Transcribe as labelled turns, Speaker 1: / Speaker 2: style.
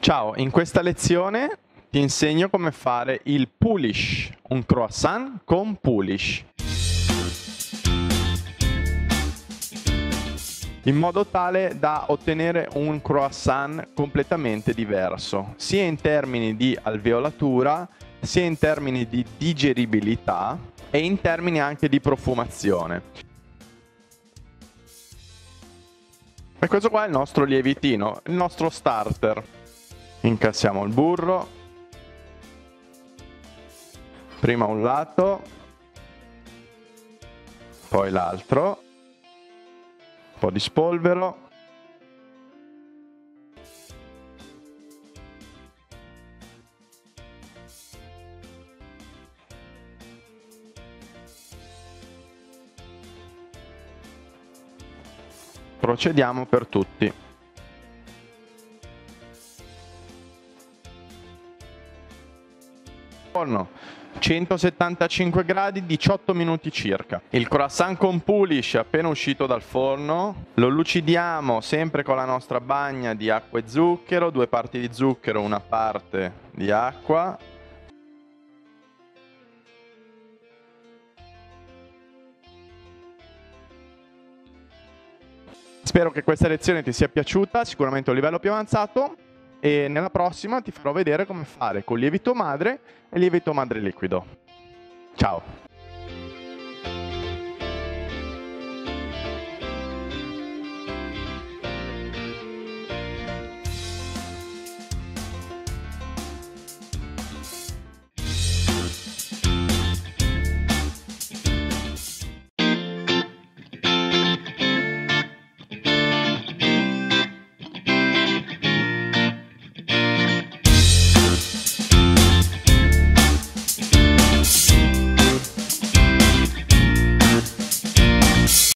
Speaker 1: Ciao, in questa lezione ti insegno come fare il Polish, un croissant con Polish. In modo tale da ottenere un croissant completamente diverso, sia in termini di alveolatura, sia in termini di digeribilità e in termini anche di profumazione. E questo qua è il nostro lievitino, il nostro starter. Incassiamo il burro, prima un lato, poi l'altro, un po' di spolvero, procediamo per tutti. Forno 175 gradi, 18 minuti circa. Il croissant con Polish appena uscito dal forno lo lucidiamo sempre con la nostra bagna di acqua e zucchero, 2 parti di zucchero, 1 parte di acqua. Spero che questa lezione ti sia piaciuta, sicuramente a un livello più avanzato, e nella prossima ti farò vedere come fare con lievito madre e lievito madre liquido. Ciao!